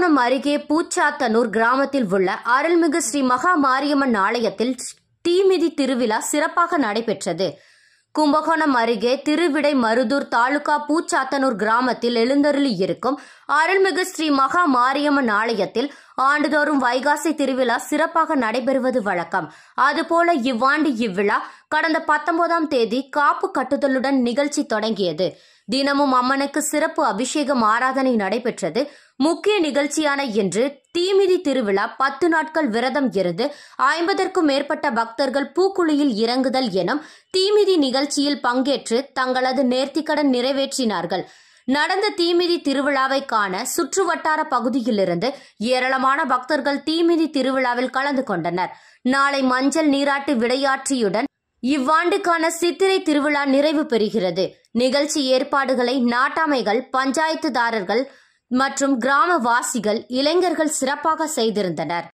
கும்பகோணம் அருகே பூச்சாத்தனூர் கிராமத்தில் உள்ள அருள்மிகு ஸ்ரீ மகா மாரியம்மன் ஆலயத்தில் தீமிதி திருவிழா சிறப்பாக நடைபெற்றது. கும்பகோணம் அருகே திருவிடைமருதூர் தாலுகா பூச்சாத்தனூர் கிராமத்தில் எழுந்தருளி இருக்கும் அருள்மிகு ஸ்ரீ மகா மாரியம்மன் ஆலயத்தில் ஆண்டுதோறும் வைகாசி திருவிழா சிறப்பாக நடைபெறுவது வழக்கம். அதுபோல இவ்வாண்டு இவ்விழா கடந்த 19ஆம் தேதி காப்பு கட்டுதலுடன் நிகழ்ச்சி தொடங்கியது. தினமும் அம்மனுக்கு சிறப்பு அபிஷேகம் ஆராதனை நடைபெற்றது. முக்கிய நிகழ்ச்சியான இன்று தீமிதி திருவிழா 10 நாட்கள் விரதம் இருந்து 50க்கும் மேற்பட்ட பக்தர்கள் பூக்குழியில் இறங்குதல் எனும் தீமிதி நிகழ்ச்சியில் பங்கேற்று தங்களது நேர்த்திக்கடன் நிறைவேற்றினார்கள். நடந்த தீமிதி திருவிழாவை காண சுற்றுவட்டார பகுதியிலிருந்து ஏராளமான பக்தர்கள் தீமிதி திருவிழாவில் கலந்து கொண்டனர். நாளை மஞ்சள் நீராட்டு விடையாற்றியுடன் இவ்வாண்டுக்கான சித்திரை திருவிழா நிறைவு பெறுகிறது. நிகழ்ச்சி ஏற்பாடுகளை நாட்டாமைகள், பஞ்சாயத்துதாரர்கள் மற்றும் கிராமவாசிகள், இளைஞர்கள் சிறப்பாக செய்திருந்தனர்.